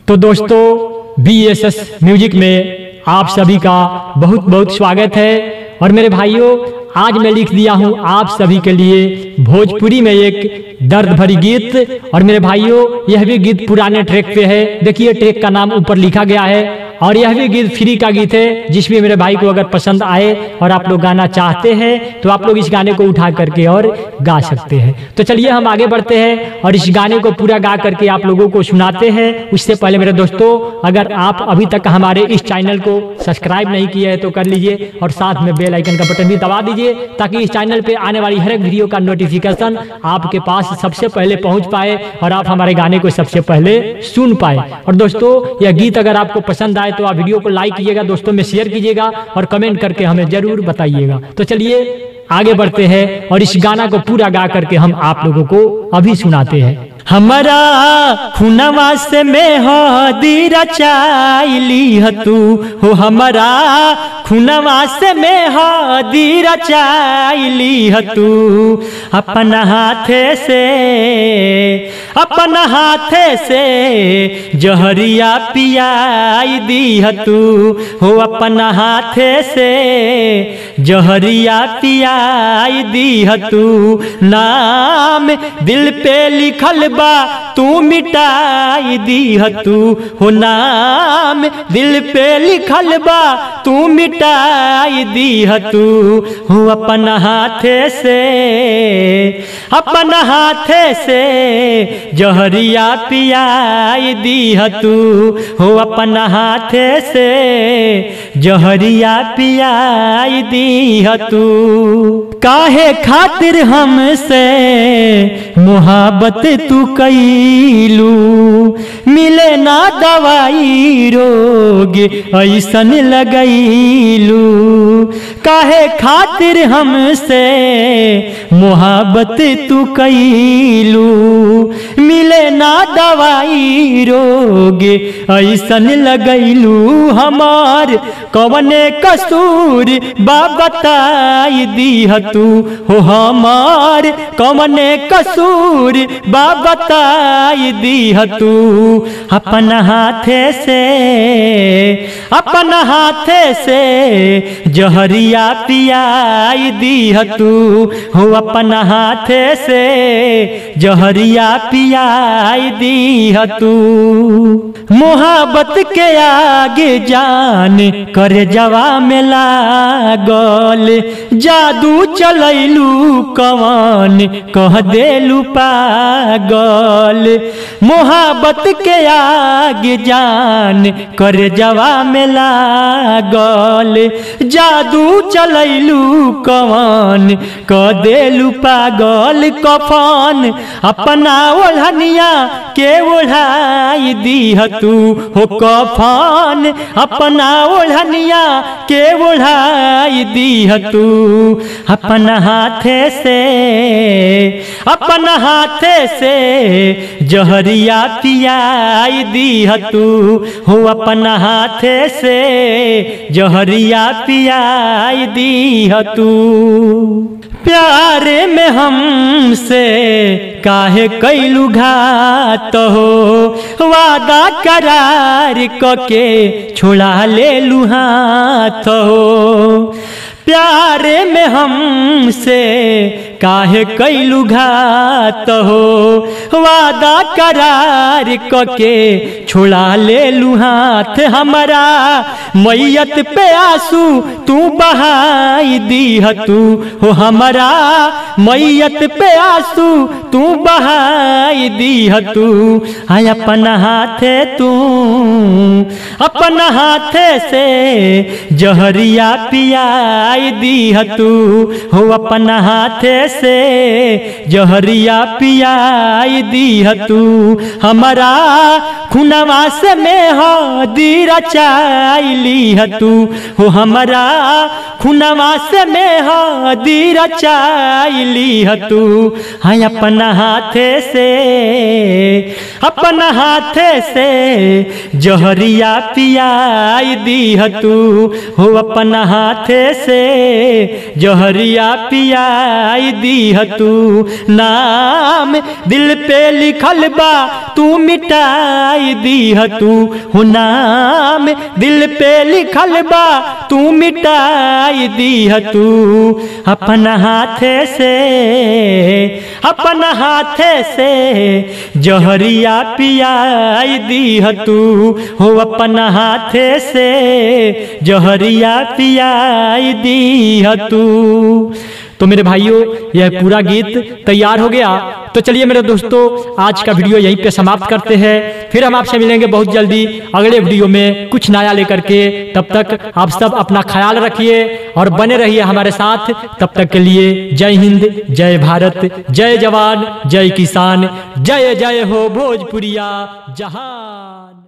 तो दोस्तों BSS music में आप सभी का बहुत बहुत स्वागत है। और मेरे भाइयों, आज मैं लिख दिया हूँ आप सभी के लिए भोजपुरी में एक दर्द भरी गीत। और मेरे भाइयों, यह भी गीत पुराने ट्रैक पे है। देखिए ट्रैक का नाम ऊपर लिखा गया है। और यह भी गीत फ्री का गीत है, जिसमें मेरे भाई को अगर पसंद आए और आप लोग गाना चाहते हैं तो आप लोग इस गाने को उठा करके और गा सकते हैं। तो चलिए हम आगे बढ़ते हैं और इस गाने को पूरा गा करके आप लोगों को सुनाते हैं। उससे पहले मेरे दोस्तों, अगर आप अभी तक हमारे इस चैनल को सब्सक्राइब नहीं किए हैं तो कर लीजिए और साथ में बेल आइकन का बटन भी दबा दीजिए, ताकि इस चैनल पे आने वाली हर एक वीडियो का नोटिफिकेशन आपके पास सबसे पहले पहुंच पाए और आप हमारे गाने को सबसे पहले सुन पाए। और दोस्तों, यह गीत अगर आपको पसंद आए तो आप वीडियो को लाइक कीजिएगा, दोस्तों में शेयर कीजिएगा और कमेंट करके हमें जरूर बताइएगा। तो चलिए आगे बढ़ते हैं और इस गाना को पूरा गा करके हम आप लोगों को अभी सुनाते हैं। हमारा खुनवा से में हदी रचाइली हतू हो, हमारा खुनवा से में हदी रचाइली हतू, अपन हाथे से जहरिया पियाई दी हतू हो, अपन हाथे से जहरिया पियाई दी हतू, नाम दिल पे लिखल बा तू मिटाई दी हतू हो, नाम दिल पे लिखल बा तू मिटाई दी हतू हो, अपन हाथे से जहरिया पियाई दी हतू हो, अपन हाथे से जहरिया पियाई दी हतू। काहे खातिर हमसे मोहब्बत तू कैलू, मिले ना दवाई रोग ऐसन लगैलू, काहे खातिर हमसे मोहब्बत तू कैलू, मिले ना दवाई रोग ऐसन लगैलू, हमार कवने कसूर बा बताई दी हतू हो, हमार कवने कसूर बा बताई दी हतू, अपन हाथे से जहरिया पियाई दी हतू हो, अपन हाथे से जहरिया पियाई दी हतू। मोहब्बत के आगे जान करे जवा में लागल, जादू चलैलू कवन कह देलू पागल, मोहब्बत के आगे जान करे जवा में लागल, जादू चलैलू कवन कह देलू पागल, कफन अपना ओढ़निया के ओढ़ाई दी हतू हो, कफन अपना ओढ़निया के ओढ़ाई दी हतू, अपन हाथे से जहरिया पियाई दी हतू हो, अपन हाथे से जहरिया पियाई दी हतू। प्यारे में हमसे काहे कैलू घात हो, वादा करार कके छोड़ा ले लू हाथ हो, प्यारे में हमसे काहे कैलू घात हो, वादा करार कके छोड़ा ले लू हाथ, हमारा मैयत पे आंसू तू बहाई दी हतू हो, हमारा मैयत पे आंसू तू बहाई दी हतू, हाय अपन हाथे से जहरिया पियाई दी हतू हो, अपन हाथे से जहरिया पियाई दी हतू, हमारा खुनवा से में हदी रचाइली हतू हो, हमारा खुनवा से में हदी रचाइली हतू, हाय अपन हाथे से जहरिया पियाई दी हतू हो, अपन हाथे से जहरिया पियाई दीह तू, नाम दिल पे लिखल बा तू मिटाई दीह तू, हो नाम दिल पे लिखल बा तू मिटाई दीह तू, अपन हाथे से, अपन हाथे से जहरिया पियाई दीह तू, हो अपन हाथे से जहरिया पियाई दीह तू। तो मेरे भाइयों यह पूरा गीत तैयार हो गया। तो चलिए मेरे दोस्तों आज का वीडियो यहीं पे समाप्त करते हैं, फिर हम आपसे मिलेंगे बहुत जल्दी अगले वीडियो में कुछ नया लेकर के। तब तक आप सब अपना ख्याल रखिए और बने रहिए हमारे साथ। तब तक के लिए जय हिंद, जय भारत, जय जवान, जय किसान, जय जय हो भोजपुरिया जहान।